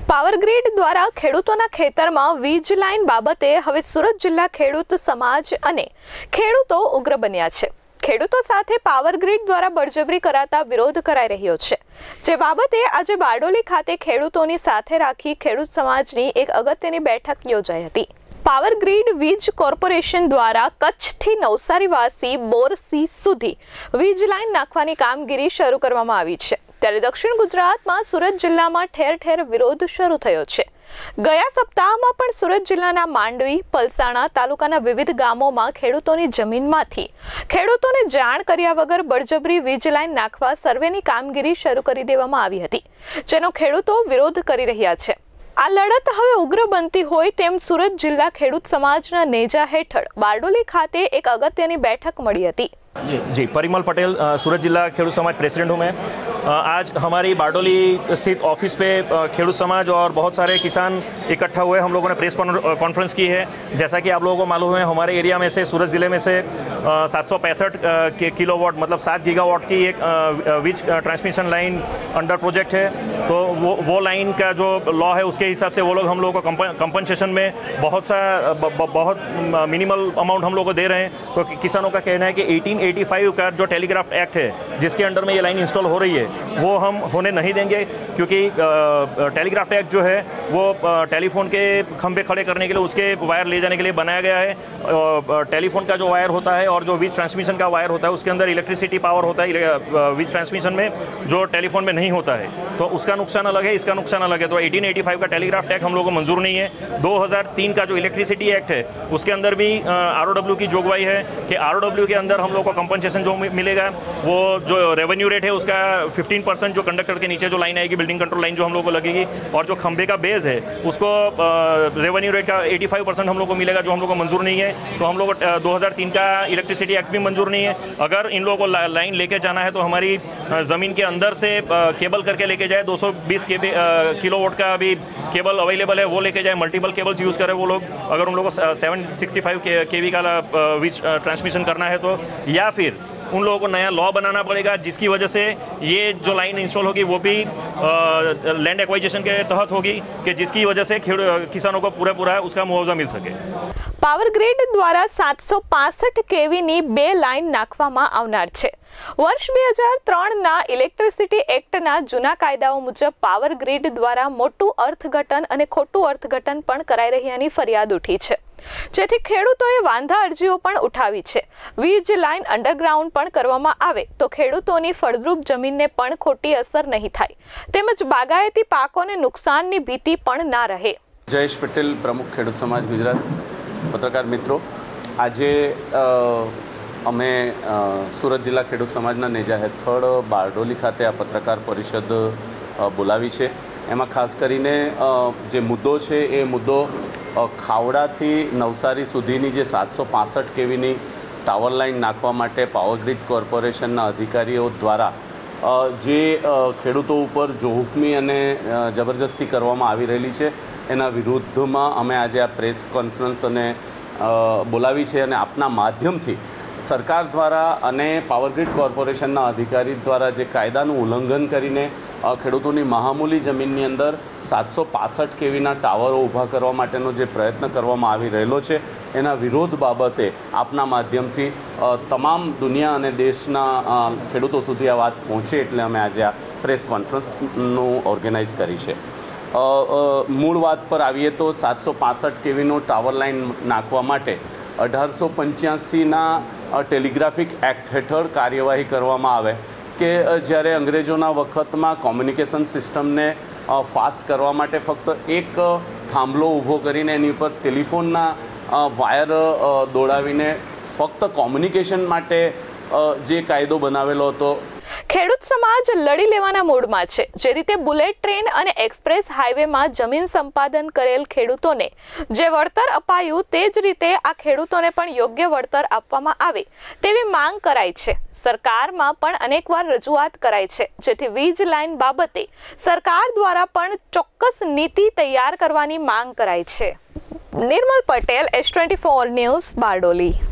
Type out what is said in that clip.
Power Grid દ્વારા ખેડૂતોના ખેતરમાં વીજ લાઇન બાબતે હવે સુરત જિલ્લા ખેડૂત સમાજ અને ખેડૂતો ઉગ્ર બન્યા છે। ખેડૂતો સાથે પાવરગ્રીડ દ્વારા બળજબરી કરાતા વિરોધ કરાઈ રહ્યો છે, જે બાબતે આજે બારડોલી ખાતે ખેડૂતોની સાથે રાખી ખેડૂત સમાજની એક અગત્યની બેઠક યોજાઈ હતી। પાવરગ્રીડ વીજ કોર્પોરેશન દ્વારા કચ્છથી નવસારીવાસી બોરસી સુધી વીજ લાઇન નાખવાની કામગીરી શરૂ કરવામાં આવી છે, ત્યારે દક્ષિણ ગુજરાતમાં સુરત જિલ્લામાં ઠેર ઠેર વિરોધ શરૂ થયો છે। ગયા સપ્તાહમાં પણ સુરત જિલ્લાના માંડવી, પલસાણા તાલુકાના વિવિધ ગામોમાં ખેડૂતોની જમીનમાંથી ખેડૂતોને જાણ કર્યા વગર બળજબરી વીજ લાઇન નાખવા સર્વેની કામગીરી શરૂ કરી દેવામાં આવી હતી, જેનો ખેડૂતો વિરોધ કરી રહ્યા છે। આ લડત હવે ઉગ્ર બનતી હોય તેમ સુરત જિલ્લા ખેડૂત સમાજના નેજા હેઠળ બારડોલી ખાતે એક અગત્યની બેઠક મળી હતી। जी, परिमल पटेल, सूरत जिला खेडूत समाज प्रेसिडेंट हूँ मैं। आज हमारी बारडोली स्थित ऑफिस पे खेडूत समाज और बहुत सारे किसान इकट्ठा हुए, हम लोगों ने प्रेस कॉन्फ्रेंस की है। जैसा कि आप लोगों को मालूम है, हमारे एरिया में से सूरत ज़िले में से 765 किलोवाट मतलब 7 गीगावाट की एक वीज ट्रांसमिशन लाइन अंडर प्रोजेक्ट है। तो वो लाइन का जो लॉ है उसके हिसाब से वो लोग हम लोगों को कंपनसेशन में बहुत मिनिमल अमाउंट हम लोग को दे रहे हैं। तो किसानों का कहना है कि 1885 का जो टेलीग्राफ एक्ट है, जिसके अंडर में ये लाइन इंस्टॉल हो रही है, वो हम होने नहीं देंगे, क्योंकि टेलीग्राफ एक्ट जो है वो टेलीफोन के खंभे खड़े करने के लिए, उसके वायर ले जाने के लिए बनाया गया है। टेलीफोन का जो वायर होता है और जो वीज ट्रांसमिशन का वायर होता है, उसके अंदर इलेक्ट्रिसिटी पावर होता है वीज ट्रांसमिशन में, जो टेलीफोन में नहीं होता है। तो उसका नुकसान अलग है, इसका नुकसान अलग है। तो 1885 का टेलीग्राफ एक्ट हम लोग को मंजूर नहीं है। 2003 का जो इलेक्ट्रिसिटी एक्ट है, उसके अंदर भी ROW की जोगवाई है कि ROW के अंदर हम लोग को कंपनसेशन जो मिलेगा, वो जो रेवेन्यू रेट है उसका 15% जो कंडक्टर के नीचे जो लाइन आएगी, बिल्डिंग कंट्रोल लाइन जो हम लोग को लगेगी, और जो खंभे का बेस है उसको रेवेन्यू रेट का 85% हम लोग को मिलेगा, जो हम लोग को मंजूर नहीं है। तो हम लोग को 2003 का इलेक्ट्रिसिटी एक्ट भी मंजूर नहीं है। अगर इन लोगों को लाइन लेके जाना है तो हमारी ज़मीन के अंदर से केबल करके लेके जाए। 220 किलोवाट का अभी केबल अवेलेबल है, वो लेके जाए। मल्टीपल केबल्स यूज़ करें वो लोग, अगर उन लोगों को 765 kV का वीज ट्रांसमिशन करना है तो, या फिर उन लोगों को नया लॉ बनाना पड़ेगा, जिसकी वजह से ये जो लाइन इंस्टॉल होगी वो भी लैंड एक्वाइजेशन के तहत होगी, कि जिसकी वजह से किसानों को पूरा उसका मुआवजा मिल सके। પાવરગ્રીડ દ્વારા 765 કેવીની 2 લાઇન નાખવામાં આવનાર છે। વર્ષ 2003ના ઇલેક્ટ્રિસિટી એક્ટના જૂના કાયદાઓ મુજબ પાવરગ્રીડ દ્વારા મોટું અર્થઘટન અને ખોટું અર્થઘટન પણ કરાઈ રહ્યાની ફરિયાદ ઉઠી છે, જેથી ખેડૂતોએ વાંધા અરજીઓ પણ ઉઠાવી છે। વીજ લાઇન અંડરગ્રાઉન્ડ પણ કરવામાં આવે તો ખેડૂતોની ફળદ્રુપ જમીનને પણ ખોટી અસર નહીં થાય, તેમજ બાગાયતી પાકોને નુકસાનની ભીતિ પણ ના રહે। જયેશ પટેલ, પ્રમુખ ખેડૂત સમાજ ગુજરાત। પત્રકાર મિત્રો, આજે અમે સુરત જિલ્લા ખેડૂત સમાજના નેજા હેઠળ બારડોલી ખાતે આ પત્રકાર પરિષદ બોલાવી છે। એમાં ખાસ કરીને જે મુદ્દો છે એ મુદ્દો ખાવડાથી નવસારી સુધીની જે 765 kVની ટાવર લાઇન નાખવા માટે પાવરગ્રીડ કોર્પોરેશનના અધિકારીઓ દ્વારા જે ખેડૂતો ઉપર જોહુકમી અને જબરજસ્તી કરવામાં આવી રહેલી છે, એના વિરુદ્ધમાં અમે આજે આ પ્રેસ કોન્ફરન્સ અને બોલાવી છે। અને આપના માધ્યમથી સરકાર દ્વારા અને પાવરગ્રીડ કોર્પોરેશનના અધિકારી દ્વારા જે કાયદાનું ઉલ્લંઘન કરીને ખેડૂતોની મહામૂલી જમીનની અંદર 765 kVના ટાવરો ઊભા કરવા માટેનો જે પ્રયત્ન કરવામાં આવી રહેલો છે, એના વિરોધ બાબતે આપના માધ્યમથી તમામ દુનિયા અને દેશના ખેડૂતો સુધી આ વાત પહોંચે, એટલે અમે આજે આ પ્રેસ કોન્ફરન્સનું ઓર્ગેનાઇઝ કરી છે। મૂળ વાત પર આવીએ તો 765 kVનો ટાવર લાઇન નાખવા માટે 1885ના ટેલિગ્રાફિક એક્ટ હેઠળ કાર્યવાહી કરવામાં આવે, કે જ્યારે અંગ્રેજોના વખતમાં કોમ્યુનિકેશન સિસ્ટમને ફાસ્ટ કરવા માટે ફક્ત એક થાંભલો ઊભો કરીને એની ઉપર ટેલિફોનના વાયર દોડાવીને ફક્ત કોમ્યુનિકેશન માટે જે કાયદો બનાવેલો હતો। ખેડૂત સમાજ લડી લેવાના મૂડમાં છે। જે રીતે બુલેટ ટ્રેન અને એક્સપ્રેસ હાઈવેમાં જમીન સંપાદન કરેલ ખેડૂતોને જે વળતર અપાયું, તે જ રીતે આ ખેડૂતોને પણ યોગ્ય વળતર આપવામાં આવે તેવી માંગ કરાઈ છે। સરકારમાં પણ અનેકવાર રજૂઆત કરાઈ છે, જેથી વીજ લાઇન બાબતે સરકાર દ્વારા પણ ચોક્કસ નીતિ તૈયાર કરવાની માંગ કરાઈ છે। Nirmal Patel, S24 news, Bardoli.